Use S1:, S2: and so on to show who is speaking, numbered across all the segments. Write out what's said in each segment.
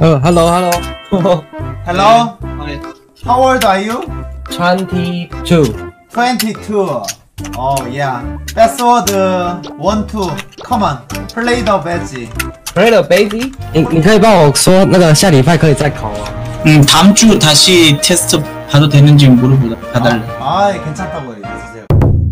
S1: Hello, hello.
S2: Hello?
S1: Hi.
S2: How old are you?
S1: 22.
S2: 22. Oh yeah. Password 1, 2. Come on. Play the badge.
S1: Play the baby. 你可以帮我说那个下礼拜可以再考吗？
S3: 다음 주 다시 테스트 봐도 되는지 물어보다 봐달래.
S2: 괜찮다고 얘기해주세요.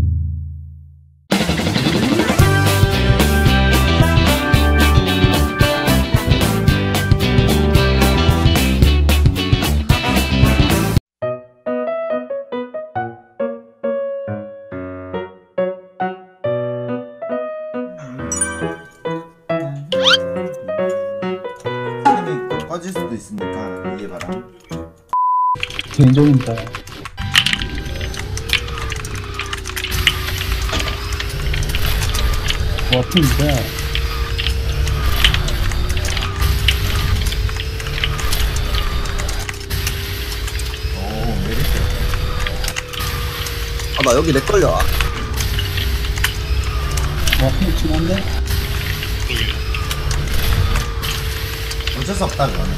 S2: 스크린이 꺼질 수도 있으니까 이해봐라.
S4: 개인적입니다. 와, 진짜.
S2: 오, 메리트.
S5: 아, 나 여기 렉 걸려.
S4: 와, 핑크친한데?
S2: 어쩔 수 없다, 그거는.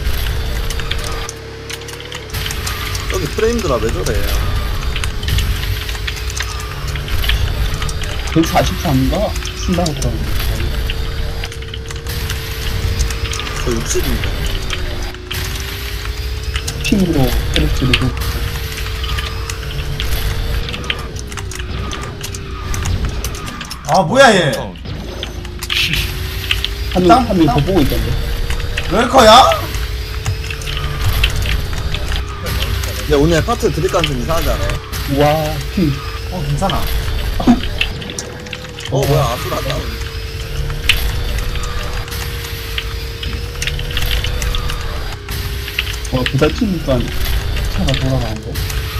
S5: 여기 프레임들아 왜 저래?
S4: 143인가? 쓴다고 그러는데.
S5: 저 60인데.
S4: 핑으로 때려 지르고.
S2: 아, 뭐야, 얘.
S4: 한 명 더 보고 있던데.
S2: 럴커야?
S5: 야, 오늘 카트 드립감 좀 이상하지 않아?
S4: 와, 핑.
S2: 괜찮아.
S5: 뭐야, 아수라다.
S4: 와, 부달 치니까 차가 돌아가는데.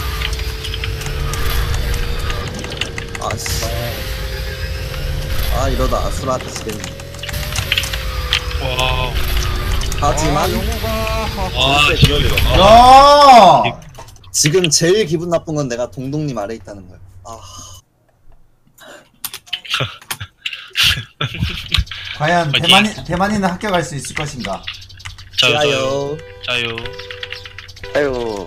S5: 아씨. 아, 이러다 아수라 미치겠네.
S6: 와우.
S5: 하지만,
S6: 진짜.
S2: 야!
S5: 지금 제일 기분 나쁜 건 내가 동동님 아래 있다는 거야.
S2: 과연
S6: 화이팅.
S2: 대만이는 합격할 수 있을 것인가?
S6: 자요.
S5: 아유.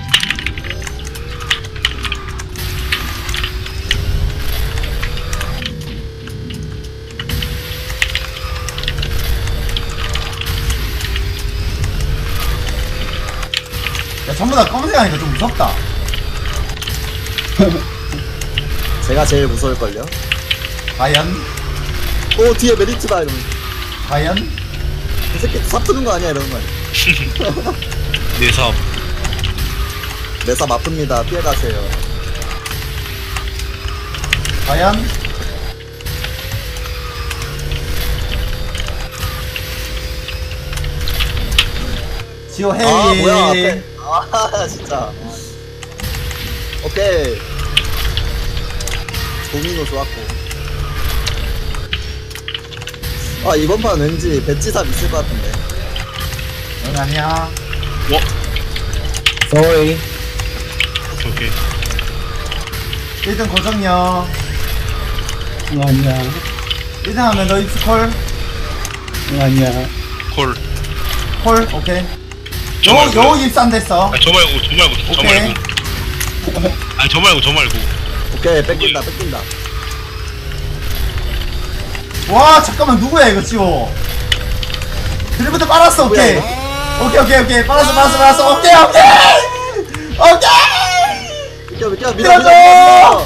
S2: 야, 전부 다 검은색 하니까 좀 무섭다.
S5: 제가 제일 무서울걸요?
S2: 과연?
S5: 오, 뒤에 메리트다, 이러면.
S2: 과연?
S5: 이 새끼 사투는 거 아니야, 이러는 거 아니야.
S6: 내삽.
S5: 내삽 아픕니다. 피해가세요.
S2: 과연? 지호 헤이.
S5: 아, 뭐야, 앞에. 아, 진짜. 오케이. 도미노 좋았고. 아, 이번 판 왠지 배치삽 있을 것 같은데.
S2: 응, 아니야.
S1: Sorry.
S6: 오케이.
S2: 1등 고정이요.
S4: 응, 아니야.
S2: 1등 하면 너 입수콜.
S4: 응, 아니야.
S6: 콜.
S2: 콜, 오케이.
S6: 저 말고.
S2: 요 입수 안 됐어.
S6: 아, 저 말고.
S2: 오케이.
S6: 아니, 저 말고.
S5: 오케이, 뺏긴다.
S2: 와, 잠깐만, 누구야, 이거, 지호. 드리부터 빨았어, 오케이. 오케이. 빨았어. 오케이.
S5: 밀어줘!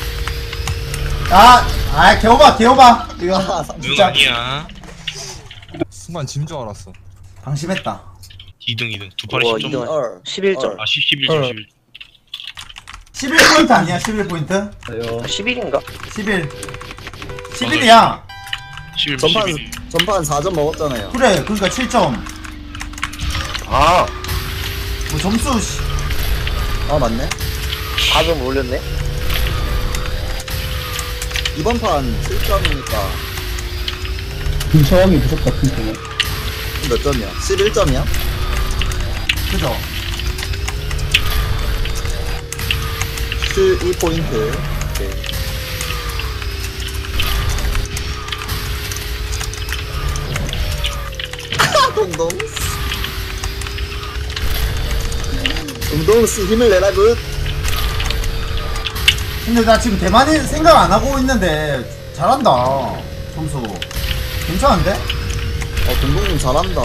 S2: 개오바. 이거,
S6: 응,
S2: 진짜.
S6: 아니야.
S7: 순간 짐 줄 알았어.
S2: 방심했다.
S6: 2등. 두 판에
S5: 와,
S6: 10점.
S5: 11점.
S6: 아, 11점.
S2: 11포인트 아니야, 11포인트?
S8: 11인가?
S2: 11. 11이야.
S6: 11.
S5: 전판 4점 먹었잖아요.
S2: 그래, 그러니까 7점. 뭐 점수, 씨.
S5: 아, 맞네.
S8: 4점 올렸네?
S5: 이번 판 7점이니까
S4: 근처함이 무섭다, 핑크는.
S5: 몇 점이야? 11점이야?
S2: 그죠?
S5: 12포인트. 오케이. 동동. 동동씨 힘을 내라 굿.
S2: 근데 나 지금 대만이 생각 안 하고 있는데 잘한다. 점수 괜찮은데?
S5: 동동님 잘한다.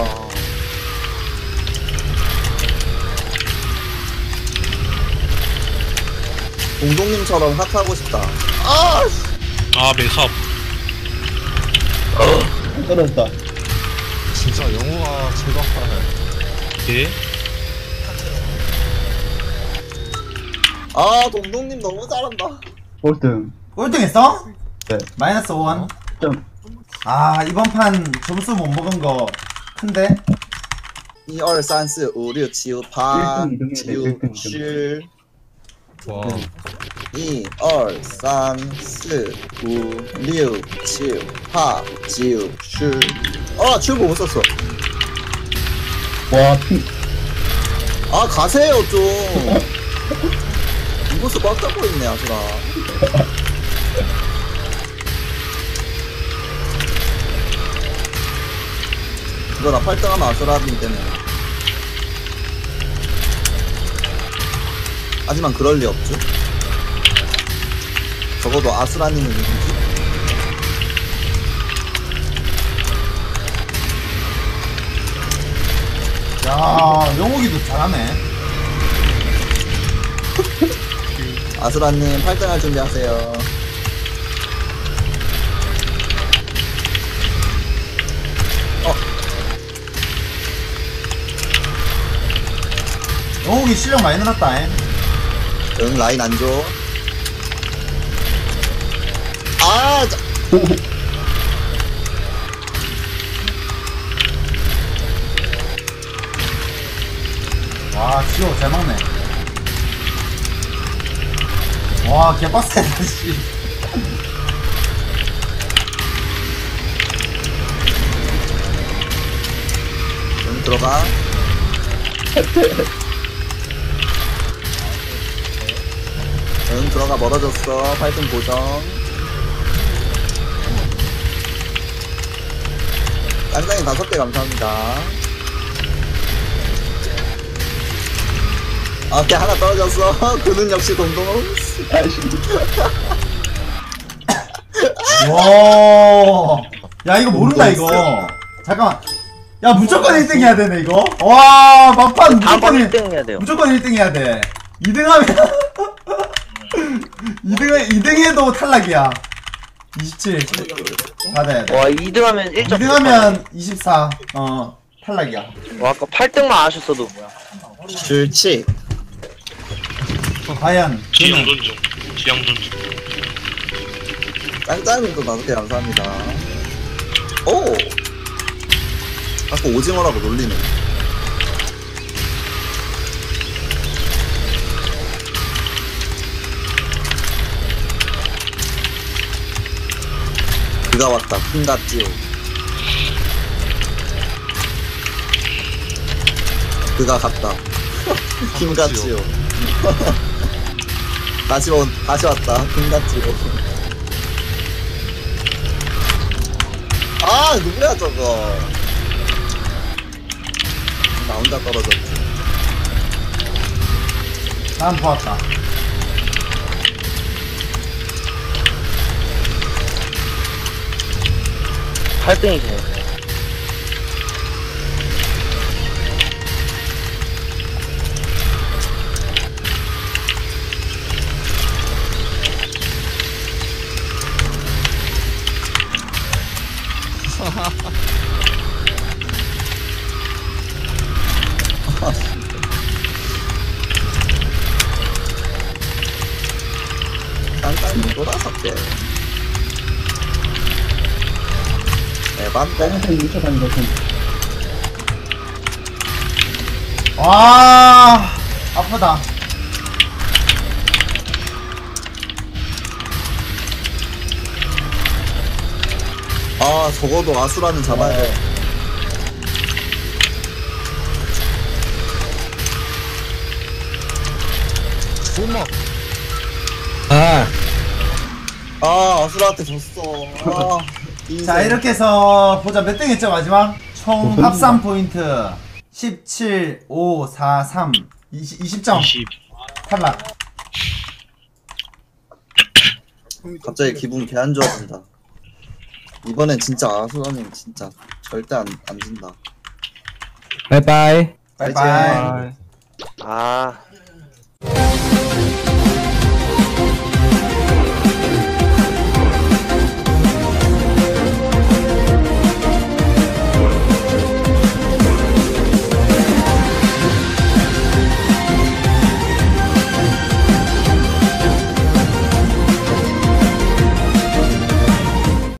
S5: 동동님처럼 핫하고 싶다.
S6: 아 매섭.
S4: 떨어졌다.
S7: 진짜 영호가 제일 아파요.
S6: 예?
S5: 동동님 너무 잘한다.
S4: 꼴등.
S2: 꼴등했어?
S4: 네.
S2: 마이너스 5원.
S4: 좀.
S2: 아 이번 판 점수 못 먹은 거 큰데?
S5: 1, 2, 3, 4, 5, 6, 7, 8,
S4: 1등,
S5: 9,
S4: 1등.
S5: 7.
S7: 와.
S5: 2, 2, 3, 4, 5, 6, 7, 8, 9, 10. 출구 못 썼어.
S4: 와, 핑.
S5: 가세요, 좀. 이곳을 꽉 잡고 있네, 아수라. 이거 나 8등하면 아수라님 때문에. 하지만 그럴 리 없죠. 적어도 아수라님은 이기지.
S2: 야 영욱이도 잘하네.
S5: 아수라님 8등할 준비하세요.
S2: 영욱이 실력 많이 늘었다.
S5: 응, 라인 안 줘.
S2: 와 지호 잘 먹네. 와 개빡세다 씨.
S5: 응, 들어가. 응, 들어가. 멀어졌어. 8등 고정. 짱짱이 5개 감사합니다. 오케이, 하나 떨어졌어. 그는 역시 동동.
S2: 와. 야 이거 모른다 이거. 잠깐만. 야 무조건 1등 해야 되네 이거. 와 막판
S8: 다음번
S2: 무조건
S8: 1등 해야 돼요.
S2: 무조건 1등 해야 돼. 2등 하면 2등 해도 탈락이야. 27 받아야 돼.
S8: 와 2등 하면 1점.
S2: 2등 하면 24 탈락이야.
S8: 와 아까 8등만 아셨어도 뭐야.
S5: 줄치.
S2: 과연
S6: 지형
S2: 그는
S6: 던중. 지형 던중.
S5: 짱짱님도 5개 감사합니다. 오! 아까 오징어라고 놀리네. 그가 왔다. 킹같지요. 그가 갔다. 킹같지요. 다시 왔다. 킹같지요. 누구야 저거. 나 혼자 떨어졌지.
S2: 난 보았다.
S8: 팔등이네
S5: 짱짱님 또 5개. 에반데?
S4: 짱짱이 쫓아다니는 거 좀.
S2: 와 아프다.
S5: 적어도 아수라는 잡아야 돼.
S7: 설마.
S5: 아수라한테 졌어.
S2: 자 이렇게 해서 보자 몇 등 했죠 마지막? 총 합산 포인트 17, 5, 4, 3 20점
S6: 20.
S2: 탈락.
S5: 갑자기 기분 개 안 좋아진다. 이번엔 진짜 아수라님 진짜 절대 안 진다.
S1: 바이바이.
S2: 바이바이.
S8: 아